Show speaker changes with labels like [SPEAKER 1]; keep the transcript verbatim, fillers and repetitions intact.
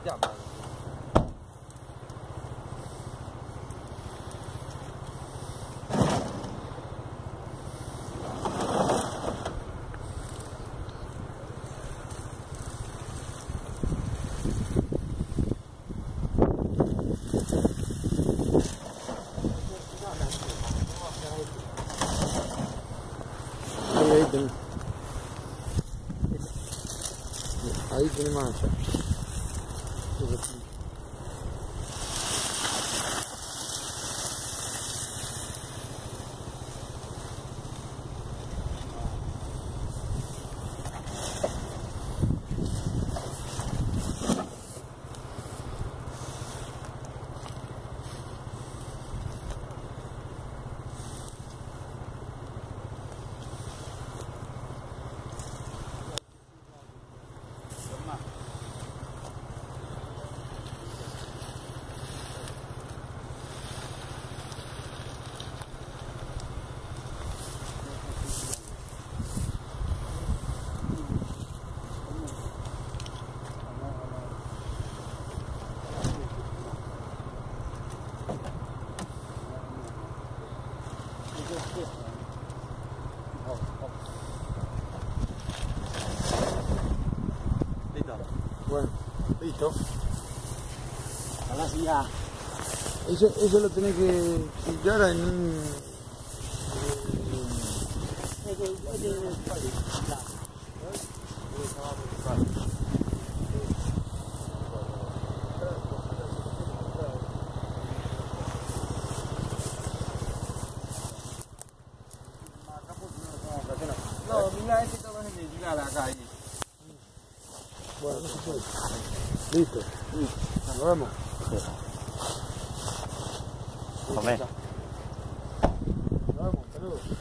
[SPEAKER 1] poquita más.
[SPEAKER 2] Ahí tiene. Ahí tiene mancha.
[SPEAKER 1] Listo.
[SPEAKER 2] Bueno, listo.
[SPEAKER 1] Ahora sí ya.
[SPEAKER 2] Eso, eso lo tenés que filtrar en un...
[SPEAKER 1] No, mira, este todo es de llegar acá. Ahí.
[SPEAKER 2] Bueno, no se puede. Listo. Listo. Nos vemos.
[SPEAKER 3] Comé.
[SPEAKER 2] Nos vemos. Saludos.